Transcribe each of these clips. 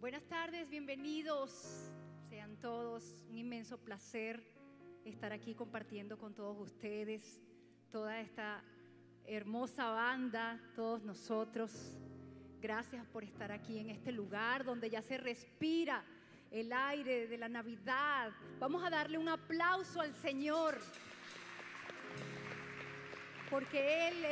Buenas tardes, bienvenidos. Sean todos, un inmenso placer estar aquí compartiendo con todos ustedes, toda esta hermosa banda, todos nosotros. Gracias por estar aquí en este lugar donde ya se respira el aire de la Navidad. Vamos a darle un aplauso al Señor, porque Él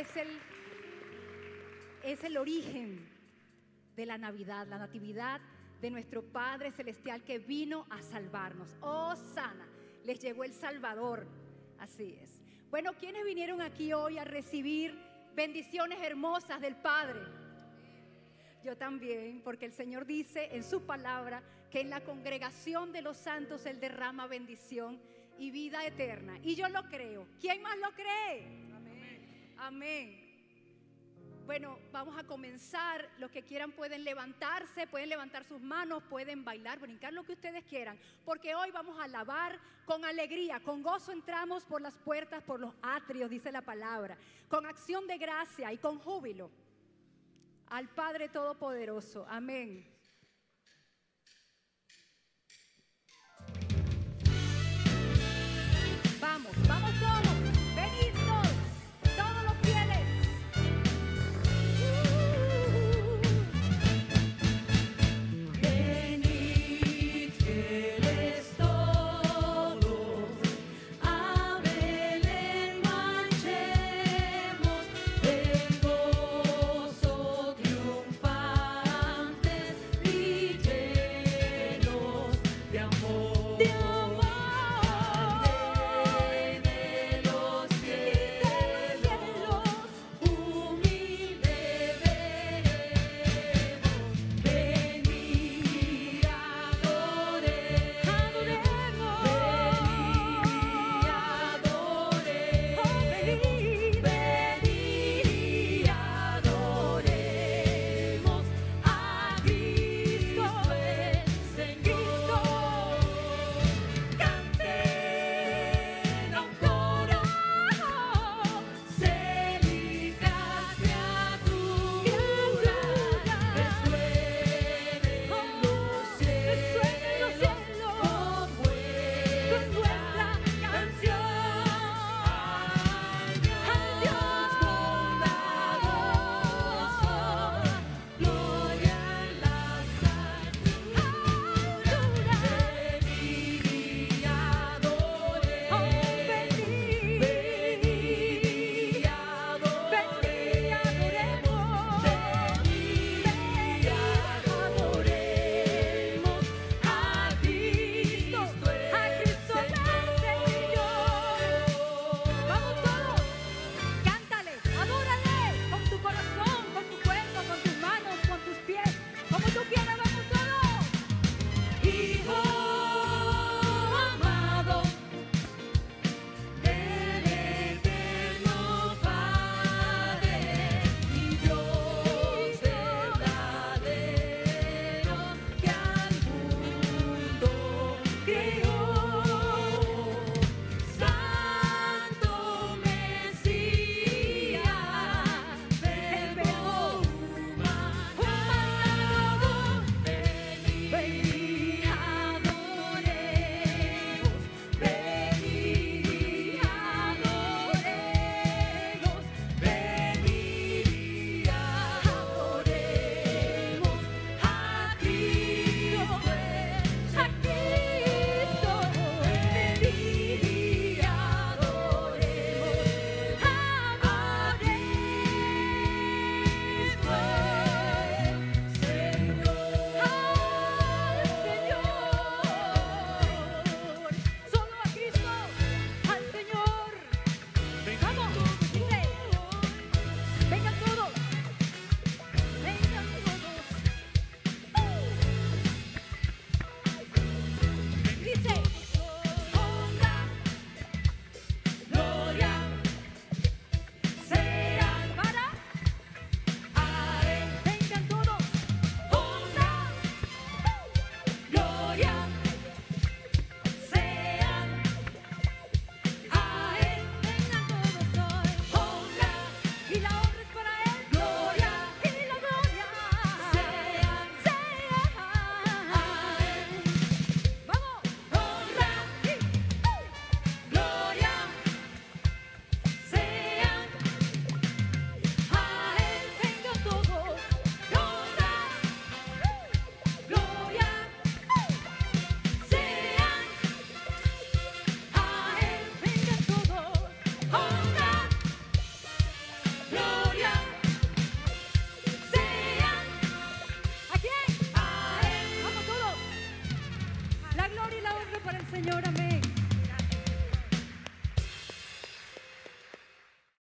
es el origen de la Navidad, la natividad de nuestro Padre Celestial que vino a salvarnos. ¡Oh, sana! Les llegó el Salvador. Así es. Bueno, ¿quiénes vinieron aquí hoy a recibir bendiciones hermosas del Padre? Yo también, porque el Señor dice en su palabra que en la congregación de los santos Él derrama bendición y vida eterna. Y yo lo creo. ¿Quién más lo cree? Amén. Amén. Bueno, vamos a comenzar. Los que quieran pueden levantarse, pueden levantar sus manos, pueden bailar, brincar, lo que ustedes quieran, porque hoy vamos a alabar con alegría, con gozo entramos por las puertas, por los atrios, dice la palabra, con acción de gracia y con júbilo al Padre Todopoderoso. Amén.